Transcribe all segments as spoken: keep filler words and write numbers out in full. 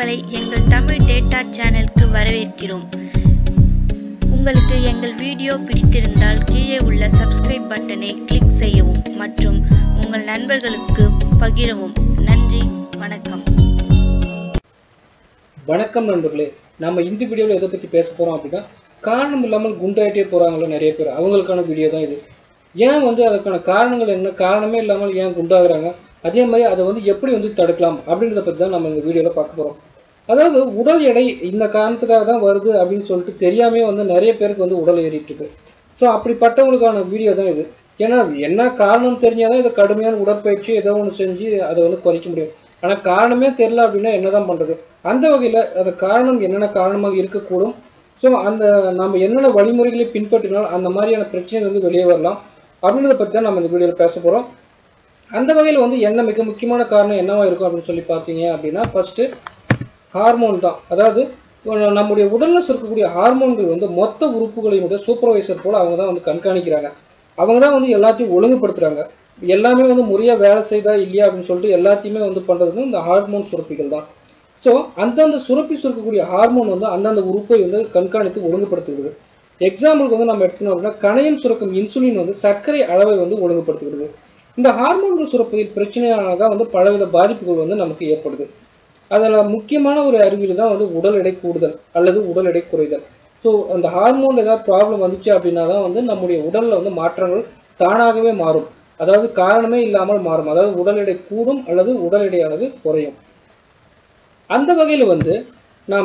உங்களை எங்கள் தமிழ் டேட்டா சேனலுக்கு வரவேற்கிறோம். உங்களுக்கு எங்கள் வீடியோ பிடித்திருந்தால் கீழே உள்ள சப்ஸ்கிரைப் பட்டனை கிளிக் செய்யவும் மற்றும் உங்கள் நண்பர்களுக்கு பகிரவும். நன்றி, வணக்கம். வணக்கம் நண்பர்களே, நம்ம இந்த வீடியோவில் எதை பற்றி பேச போகிறோம் அப்படின்னா, காரணம் இல்லாமல் குண்டாயிட்டே போகிறாங்களோ நிறைய பேர், அவங்களுக்கான வீடியோ தான் இது. ஏன் வந்து அதுக்கான காரணங்கள் என்ன, காரணமே இல்லாமல் ஏன் குண்டாகிறாங்க, அதே மாதிரி அதை வந்து எப்படி வந்து தடுக்கலாம் அப்படின்றத பற்றி தான் நம்ம இந்த வீடியோவில் பார்க்க போகிறோம். அதாவது உடல் எடை இந்த காரணத்துக்காக தான் வருது அப்படின்னு சொல்லிட்டு தெரியாமே வந்து நிறைய பேருக்கு வந்து உடல் ஏறிட்டு இருக்கு. ஸோ அப்படிப்பட்டவங்களுக்கான வீடியோ தான் இது. ஏன்னா என்ன காரணம் தெரிஞ்சாதான் இதை கடுமையான உடற்பயிற்சி ஏதோ ஒன்று செஞ்சு அதை வந்து குறைக்க முடியும். ஆனால் காரணமே தெரியல அப்படின்னா என்னதான் பண்ணுறது? அந்த வகையில் அது காரணம் என்னென்ன காரணமாக இருக்கக்கூடும், ஸோ அந்த நம்ம என்னென்ன வழிமுறைகளை பின்பற்றினால் அந்த மாதிரியான பிரச்சனைகள் வந்து வெளியே வரலாம் அப்படின்றத பற்றி தான் நம்ம இந்த வீடியோவில் பேச போகிறோம். அந்த வகையில் வந்து என்ன மிக முக்கியமான காரணம் என்னவா இருக்கும் அப்படின்னு சொல்லி பார்த்தீங்க அப்படின்னா, ஃபர்ஸ்ட் ஹார்மோன் தான். அதாவது நம்முடைய உடலில் இருக்கக்கூடிய ஹார்மோன்கள் வந்து மொத்த உறுப்புகளையும் சூப்பர்வைசர் போல அவங்க தான் வந்து கண்காணிக்கிறாங்க. அவங்க தான் வந்து எல்லாத்தையும் ஒழுங்குபடுத்துறாங்க. எல்லாமே வந்து முறையாக வேலை செய்தா இல்லையா அப்படின்னு சொல்லிட்டு எல்லாத்தையுமே வந்து பண்ணுறது இந்த ஹார்மோன் சுரப்பிகள் தான். ஸோ அந்தந்த சுரப்பி சுரக்கக்கூடிய ஹார்மோன் வந்து அந்தந்த உறுப்பை வந்து கண்காணித்து ஒழுங்குபடுத்துகிறது. எக்ஸாம்பிளுக்கு வந்து நம்ம எடுத்துக்கணும் அப்படின்னா, கணையம் சுரக்கும் இன்சுலின் வந்து சர்க்கரை அளவை வந்து ஒழுங்குபடுத்துகிறது. இந்த ஹார்மோன்கள் சுரப்பதில் பிரச்சனையாக தான் வந்து பலவித பாதிப்புகள் வந்து நமக்கு ஏற்படுது. அதில் முக்கியமான ஒரு அறிகுறி தான் வந்து உடல் எடை கூடுதல் அல்லது உடல் எடை குறைதல். ஸோ அந்த ஹார்மோன் ஏதாவது ப்ராப்ளம் வந்துச்சு அப்படின்னா தான் வந்து நம்முடைய உடலில் வந்து மாற்றங்கள் தானாகவே மாறும். அதாவது காரணமே இல்லாமல் மாறும். அதாவது உடல் எடை கூடும் அல்லது உடல் எடையானது குறையும். அந்த வகையில் வந்து நாம்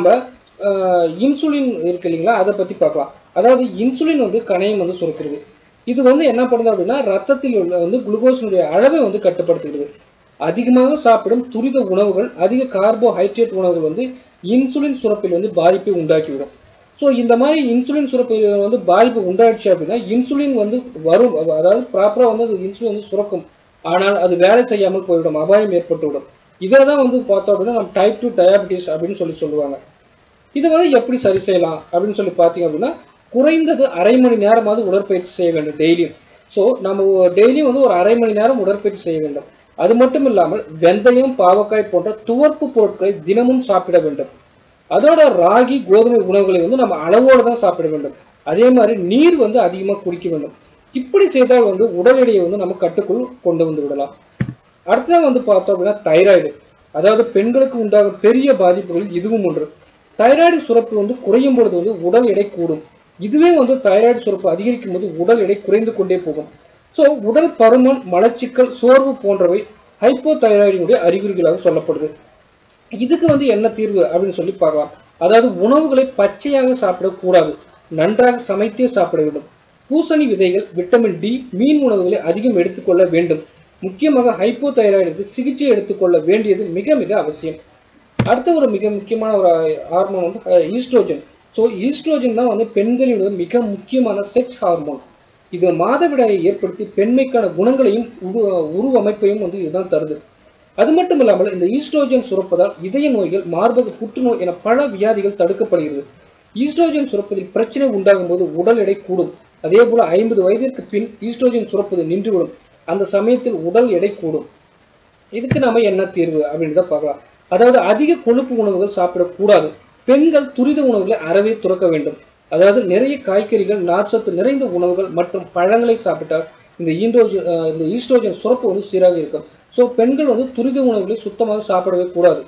இன்சுலின் இருக்கு இல்லைங்களா, அதை பற்றி பார்க்கலாம். அதாவது இன்சுலின் வந்து கணையம் வந்து சுரக்கிறது. இது வந்து என்ன பண்ணுது அப்படின்னா, ரத்தத்தில் உள்ள வந்து குளுக்கோஸினுடைய அளவை வந்து கட்டுப்படுத்துகிறது. அதிகமாக சாப்பிடும் துரித உணவுகள், அதிக கார்போஹைட்ரேட் உணவுகள் வந்து இன்சுலின் சுரப்பில் வந்து பாதிப்பை உண்டாக்கிவிடும். ஸோ இந்த மாதிரி இன்சுலின் சுரப்பில் வந்து பாதிப்பு உண்டாயிடுச்சு அப்படின்னா இன்சுலின் வந்து வரும், அதாவது ப்ராப்பராக வந்து அது இன்சுலின் வந்து சுரக்கும், ஆனால் அது வேலை செய்யாமல் போய்விடும், அபாயம் ஏற்பட்டுவிடும். இதை தான் வந்து பார்த்தோம் அப்படின்னா நம்ம டைப் டூ டயாபிட்டிஸ் அப்படின்னு சொல்லி சொல்லுவாங்க. இதை வந்து எப்படி சரி செய்யலாம் அப்படின்னு சொல்லி பார்த்தீங்க அப்படின்னா, குறைந்தது அரை மணி நேரமாவது உடற்பயிற்சி செய்ய வேண்டும் டெய்லியும். ஸோ நம்ம டெய்லியும் வந்து ஒரு அரை மணி நேரம் உடற்பயிற்சி செய்ய வேண்டும். அது மட்டும் இல்லாமல் வெந்தயம், பாவக்காய் போன்ற துவர்ப்பு பொருட்களை தினமும் சாப்பிட வேண்டும். அதோட ராகி, கோதுமை உணவுகளை வந்து நம்ம அளவோடு தான் சாப்பிட வேண்டும். அதே மாதிரி நீர் வந்து அதிகமாக குடிக்க வேண்டும். இப்படி செய்தால் வந்து உடல் எடையை வந்து நம்ம கட்டுக்குள் கொண்டு வந்து விடலாம். அடுத்ததான் வந்து பார்த்தோம் அப்படின்னா தைராய்டு. அதாவது பெண்களுக்கு உண்டாகும் பெரிய பாதிப்புகளில் இதுவும் ஒன்று. தைராய்டு சுரப்பு வந்து குறையும் பொழுது வந்து உடல் எடை கூடும். இதுவே வந்து தைராய்டு சுரப்பு அதிகரிக்கும் போது உடல் எடை குறைந்து கொண்டே போகும். ஸோ உடல் பருமன், மலச்சிக்கல், சோர்வு போன்றவை ஹைப்போ தைராய்டினுடைய அறிகுறிகளாக சொல்லப்படுது. இதுக்கு வந்து என்ன தீர்வு அப்படின்னு சொல்லி பார்க்கலாம். அதாவது உணவுகளை பச்சையாக சாப்பிடக்கூடாது, நன்றாக சமைத்தே சாப்பிட வேண்டும். பூசணி விதைகள், விட்டமின் டி, மீன் உணவுகளை அதிகம் எடுத்துக்கொள்ள வேண்டும். முக்கியமாக ஹைப்போ தைராய்டுக்கு சிகிச்சை எடுத்துக்கொள்ள வேண்டியது மிக மிக அவசியம். அடுத்த ஒரு மிக முக்கியமான ஒரு ஹார்மோன் வந்து ஈஸ்ட்ரோஜன். ஸோ ஈஸ்ட்ரோஜன் தான் வந்து பெண்களின் மிக முக்கியமான செக்ஸ் ஹார்மோன். இது மாதவிடாயை ஏற்படுத்தி பெண்மைக்கான குணங்களையும் உருவமைப்பையும் வந்து இதுதான் தருது. அது மட்டும் இல்லாமல் இந்த ஈஸ்ட்ரோஜன் சுரப்பதால் இதய நோய்கள், மார்பக புற்றுநோய் என பல வியாதிகள் தடுக்கப்படுகிறது. ஈஸ்ட்ரோஜன் சுரப்பதில் பிரச்சனை உண்டாகும் போது உடல் எடை கூடும். அதே போல ஐம்பது வயதிற்கு பின் ஈஸ்ட்ரோஜன் சுரப்பது நின்றுவிடும். அந்த சமயத்தில் உடல் எடை கூடும். இதுக்கு நாம என்ன தீர்வு அப்படின்றத பார்க்கலாம். அதாவது அதிக கொழுப்பு உணவுகள் சாப்பிடக்கூடாது. பெண்கள் துரித உணவுகளை அறவே துறக்க வேண்டும். அதாவது நிறைய காய்கறிகள், நார்ச்சத்து நிறைந்த உணவுகள் மற்றும் பழங்களை சாப்பிட்டால் இந்த ஈஸ்ட்ரோஜன் இந்த ஈஸ்ட்ரோஜன் சுரப்பு வந்து சீராக இருக்கும். ஸோ பெண்கள் வந்து துரித உணவுகளை சுத்தமாக சாப்பிடவே கூடாது.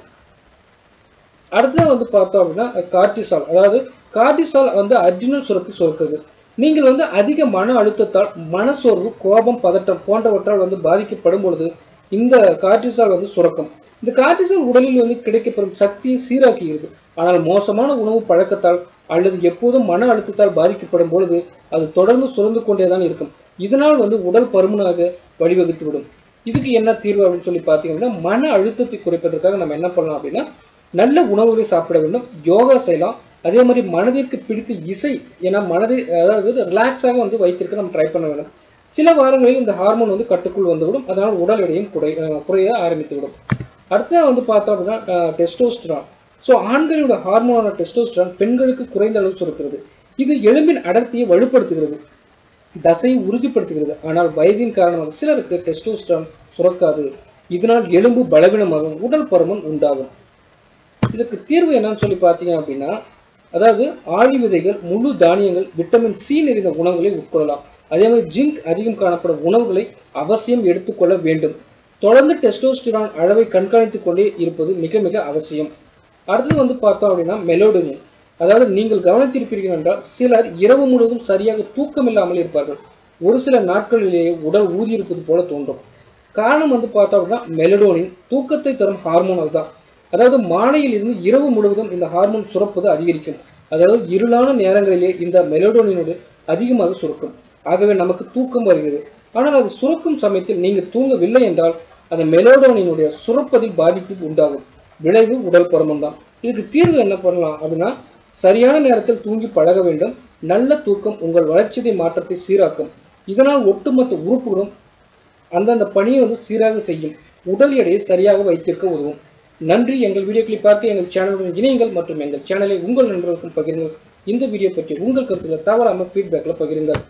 அடுத்ததான் வந்து பார்த்தோம் அப்படின்னா கார்டிசால். அதாவது கார்டிசால் வந்து அட்ரினல் சுரப்பி சுரக்கிறது. நீங்கள் வந்து அதிக மன அழுத்தத்தால், மனசோர்வு, கோபம், பதட்டம் போன்றவற்றால் வந்து பாதிக்கப்படும் பொழுது இந்த கார்டிசால் வந்து சுரக்கும். இந்த கார்டிசால் உடலில் வந்து கிடைக்கப்பெறும் சக்தியை சீராக்குகிறது. ஆனால் மோசமான உணவு பழக்கத்தால் அல்லது எப்போதும் மன அழுத்தத்தால் பாதிக்கப்படும் பொழுது அது தொடர்ந்து சுரந்து கொண்டேதான் இருக்கும். இதனால் வந்து உடல் பருமனாக வழிவகுத்துவிடும். இதுக்கு என்ன தீர்வு அப்படின்னு சொல்லி பார்த்தீங்கன்னா, மன அழுத்தத்தை குறைப்பதற்காக நம்ம என்ன பண்ணலாம் அப்படின்னா, நல்ல உணவுகளை சாப்பிட வேண்டும், யோகா செய்யலாம். அதே மாதிரி மனதிற்கு பிடித்த இசை, ஏன்னா மனதை அதாவது ரிலாக்ஸாக வந்து வைத்திருக்க நம்ம ட்ரை பண்ண வேண்டும். சில வாரங்களில் இந்த ஹார்மோன் வந்து கட்டுக்குள் வந்துவிடும். அதனால் உடல் எடையும் குறை குறைய ஆரம்பித்துவிடும். அடுத்த வந்து பார்த்தோம் அப்படின்னா டெஸ்டோஸ்டரான். ஸோ ஆண்களோட ஹார்மோனான டெஸ்டோஸ்டரான் பெண்களுக்கு குறைந்த அளவு சுரக்கிறது. இது எலும்பின் அடர்த்தியை வலுப்படுத்துகிறது, தசையை உறுதிப்படுத்துகிறது. ஆனால் வயதின் காரணமாக சிலருக்கு டெஸ்டோஸ்டரான் சுரக்காது. இதனால் எலும்பு பலவீனமாகும், உடல் பருமன் உண்டாகும். இதுக்கு தீர்வு என்னன்னு சொல்லி பார்த்தீங்க அப்படின்னா, அதாவது ஆளி விதைகள், முழு தானியங்கள், விட்டமின் சி நிறைந்த உணவுகளை உட்கொள்ளலாம். அதே மாதிரி ஜிங்க் அதிகம் காணப்படும் உணவுகளை அவசியம் எடுத்துக்கொள்ள வேண்டும். தொடர்ந்து டெஸ்டோஸ்டிரான் அளவை கண்காணித்துக் கொண்டே இருப்பது மிக மிக அவசியம். அடுத்தது வந்து பார்த்தோம் அப்படின்னா மெலோடோனின். அதாவது நீங்கள் கவனித்திருப்பீர்கள் என்றால் சிலர் இரவு முழுவதும் சரியாக தூக்கம் இல்லாமல் இருப்பார்கள். ஒரு சில நாட்களிலேயே உடல் ஊதியிருப்பது போல தோன்றும். காரணம் வந்து பார்த்தோம் அப்படின்னா மெலடோனின் தூக்கத்தை தரும் ஹார்மோன் அதுதான். அதாவது மாலையில் இருந்து இரவு முழுவதும் இந்த ஹார்மோன் சுரப்பது அதிகரிக்கும். அதாவது இருளான நேரங்களிலே இந்த மெலடோனினோடு அதிகமாக சுரக்கும். ஆகவே நமக்கு தூக்கம் வருகிறது. ஆனால் அது சுரக்கும் சமயத்தில் நீங்கள் தூங்கவில்லை என்றால் அந்த மெலடோனினுடைய சுரப்பதில் பாதிப்பு உண்டாகும். விளைவு உடல் பருமன் தான். இதுக்கு தீர்வு என்ன பண்ணலாம் அப்படின்னா, சரியான நேரத்தில் தூங்கி பழக வேண்டும். நல்ல தூக்கம் உங்கள் வளர்ச்சிதை மாற்றத்தை சீராக்கும். இதனால் ஒட்டுமொத்த உறுப்புகளும் அந்தந்த பணியை வந்து சீராக செய்யும். உடல் எடையை சரியாக வைத்திருக்க உதவும். நன்றி. எங்கள் வீடியோக்களை பார்த்து எங்கள் சேனலுடன் இணையுங்கள் மற்றும் எங்கள் சேனலை உங்கள் நண்பர்களுக்கும் பகிருங்கள். இந்த வீடியோ பற்றி உங்கள் கருத்துக்களை தவறாமல் ஃபீட்பேக்ல பகிருங்கள்.